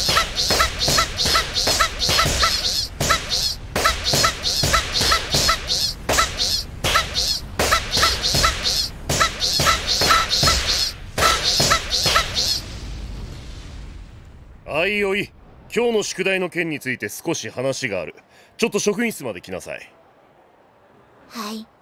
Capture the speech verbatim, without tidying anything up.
あいおい、今日の宿題の件について少し話がある。ちょっと職員室まで来なさい。 はい。